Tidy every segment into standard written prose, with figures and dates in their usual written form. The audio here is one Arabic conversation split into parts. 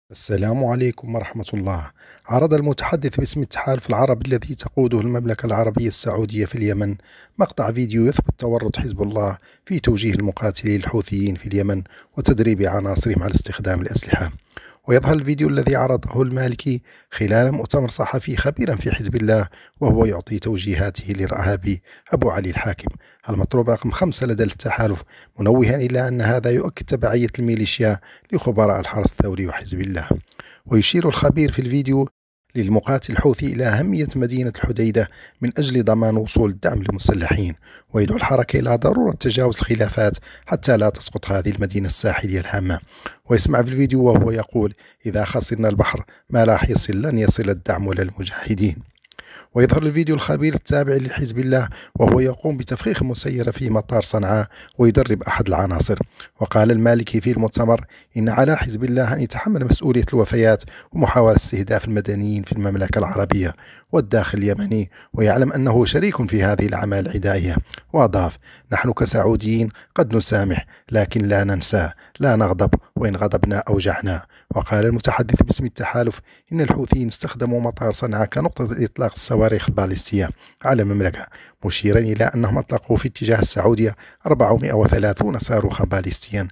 السلام عليكم ورحمة الله. عرض المتحدث باسم التحالف العربي الذي تقوده المملكة العربية السعودية في اليمن مقطع فيديو يثبت تورط حزب الله في توجيه المقاتلين الحوثيين في اليمن وتدريب عناصرهم على استخدام الأسلحة. ويظهر الفيديو الذي عرضه المالكي خلال مؤتمر صحفي خبيرا في حزب الله وهو يعطي توجيهاته للإرهابي أبو علي الحاكم المطلوب رقم 5 لدى التحالف، منوها إلى أن هذا يؤكد تبعية الميليشيا لخبراء الحرس الثوري وحزب الله. ويشير الخبير في الفيديو للمقاتل الحوثي إلى أهمية مدينة الحديدة من أجل ضمان وصول الدعم للمسلحين، ويدعو الحركة إلى ضرورة تجاوز الخلافات حتى لا تسقط هذه المدينة الساحلية الهامة. ويسمع في الفيديو وهو يقول: إذا خسرنا البحر ما راح يصل، لن يصل الدعم ولا المجاهدين. ويظهر الفيديو الخبير التابع لحزب الله وهو يقوم بتفخيخ مسيرة في مطار صنعاء ويدرب أحد العناصر. وقال المالكي في المؤتمر إن على حزب الله أن يتحمل مسؤولية الوفيات ومحاولة استهداف المدنيين في المملكة العربية والداخل اليمني، ويعلم أنه شريك في هذه الأعمال العدائية. وأضاف: نحن كسعوديين قد نسامح لكن لا ننسى، لا نغضب، وإن غضبنا أوجعنا. وقال المتحدث باسم التحالف إن الحوثيين استخدموا مطار صنعاء كنقطة إطلاق الصواريخ البالستية على المملكة، مشيرا إلى أنهم أطلقوا في اتجاه السعودية 430 صاروخا بالستيا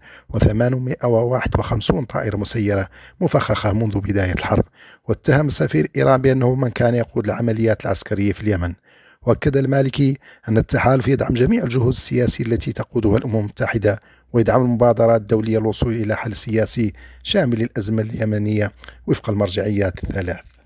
و851 طائرة مسيرة مفخخة منذ بداية الحرب. واتهم السفير إيران بأنه من كان يقود العمليات العسكرية في اليمن. وأكد المالكي أن التحالف يدعم جميع الجهود السياسية التي تقودها الأمم المتحدة، ويدعم المبادرات الدولية للوصول إلى حل سياسي شامل للأزمة اليمنية وفق المرجعيات الثلاث.